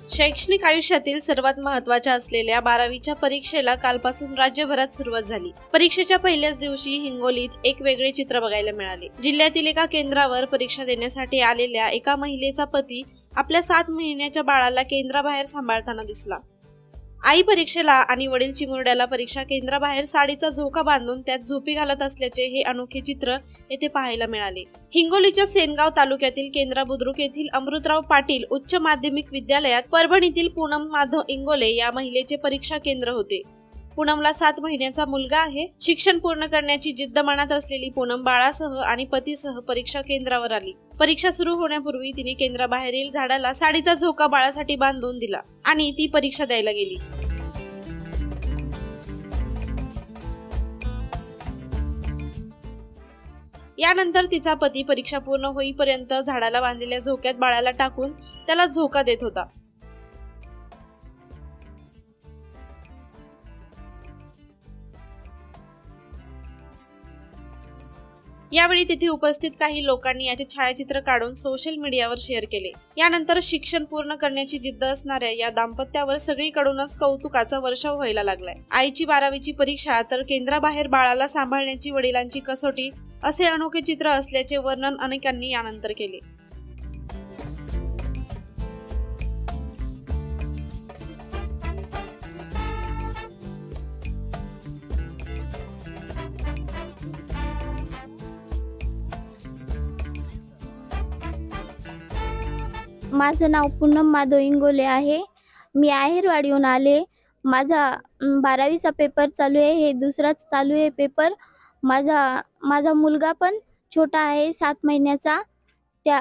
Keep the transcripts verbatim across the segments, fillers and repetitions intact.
शैक्षणिक आयुष्यातील सर्वात महत्त्वाच्या असलेल्या बारावीच्या परीक्षेला कालपासून राज्यभरात सुरुवात झाली। परीक्षेच्या पहिल्याच दिवशी हिंगोलीत एक वेगळे चित्र बघायला मिळाले। जिल्ह्यातील एका केंद्रावर परीक्षा देण्यासाठी आलेल्या एका महिलेचा पती आपल्या सात महिन्याच्या बाळाला केंद्राबाहेर सांभाळताना दिसला। आई परीक्षेला आणि वडील चिमुरड्याला परीक्षा केंद्राबाहेर साडीचा झोका बांधून त्यात झोपी घालत असल्याचे हे अनोखे चित्र येथे पाहायला मिळाले। हिंगोलीच्या सेनगाव तालुक्यातील केंद्रा बुद्रुक येथील अमृतराव पाटील उच्च माध्यमिक विद्यालयात, परभणीतील पूनम माधव इंगोले या महिलेचे परीक्षा केंद्र होते। पूनमला सात महिन्याचा मुलगा आहे। शिक्षण पूर्ण करण्याची जिद्द मनात असलेली पूनम बाळासह आणि पतीसह परीक्षा केंद्रावर आली। परीक्षा सुरू होण्यापूर्वी तिने केंद्राबाहेरील झाडाला साडीचा झोका बाळासाठी बांधून दिला आणि ती परीक्षा द्यायला गेली। यानंतर तिचा पती परीक्षा पूर्ण होईपर्यंत झाडाला बांधलेल्या झोक्यात बाळाला टाकून त्याला झोका देत होता। यावेळी तिथे उपस्थित काही लोकांनी याचे छायाचित्र काढून सोशल मीडियावर शेअर केले। यानंतर शिक्षण पूर्ण करण्याची जिद्द असणाऱ्या या दाम्पत्यावर सगळीकडूनच कौतुकाचा वर्षाव व्हायला लागलाय। आईची बारावीची परीक्षा तर केंद्राबाहेर बाळाला सांभाळण्याची वडिलांची कसोटी, असे अनोखे चित्र असल्याचे वर्णन अनेकांनी यानंतर केले। माझं नाव पूनम माधव इंगोले आहे। मी आहेरवाडीहून आले। माझा बारावीचा पेपर चालू आहे, हे दुसराच चालू आहे पेपर। माझा माझा मुलगा पण छोटा आहे, सात महिन्याचा। त्या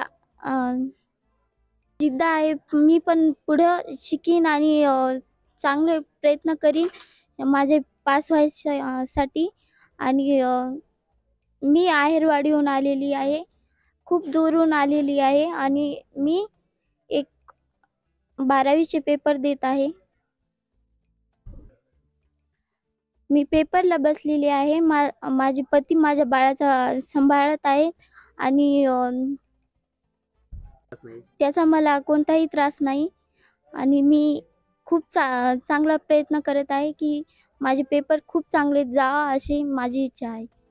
जिद्द आहे, मी पण पुढं शिकीन आणि चांगले प्रयत्न करीन माझे पास व्हायसाठी। आणि मी आहेरवाडीहून आलेली आहे, खूप दूरून आलेली आहे आणि मी एक बारावीचे पेपर देत आहे। मी पेपरला बसलेली आहे। मा माझे पती माझ्या बाळाचा सांभाळत आहेत आणि त्याचा मला कोणताही त्रास नाही आणि मी खूप चा चांगला प्रयत्न करत आहे की माझे पेपर खूप चांगले जावा, अशी माझी इच्छा आहे।